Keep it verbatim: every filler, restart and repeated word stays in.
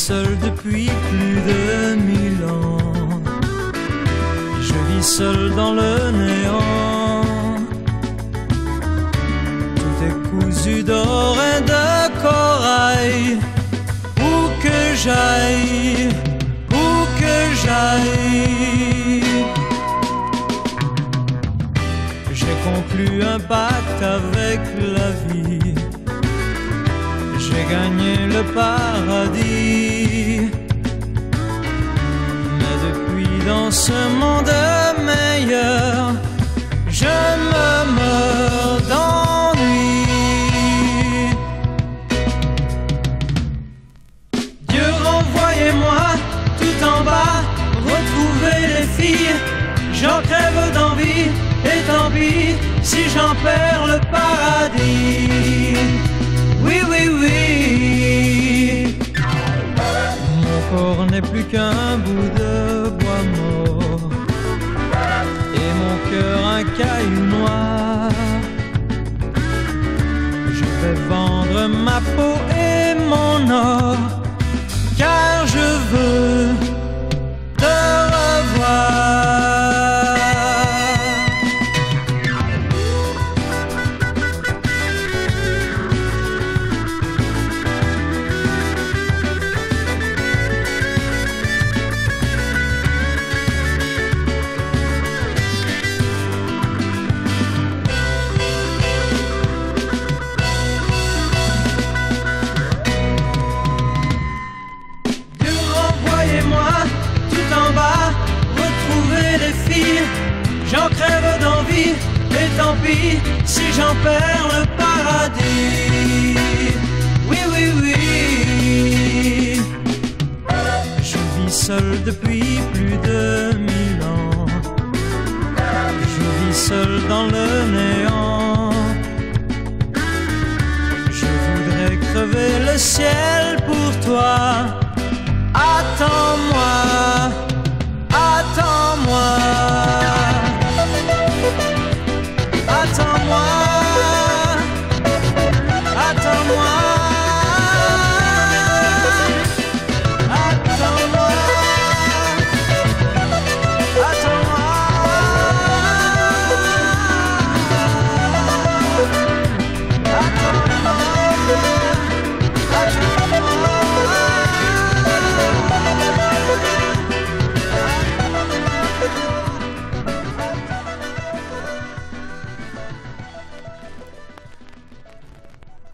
seul depuis plus de mille ans. Je vis seul dans le néant. Tout est cousu d'or et de corail. Où que j'aille, où que j'aille, j'ai conclu un pacte avec la vie. J'ai gagné le paradis. Mais depuis dans ce monde meilleur, je me meurs d'ennui. Dieu, renvoyez-moi tout en bas, retrouver les filles. J'en crève d'envie, et tant pis si j'en perds le paradis. Oui, oui, oui. Mon corps n'est plus qu'un bout de bois mort et mon cœur un caillou noir. Je vais vendre ma peau et mon or, car je veux te revoir. J'en crève d'envie, et tant pis si j'en perds le paradis. Oui, oui, oui. Je vis seul depuis plus de mille ans. Je vis seul dans le néant. Je voudrais crever le ciel pour toi. Attends-moi, attends-moi. Attends-moi.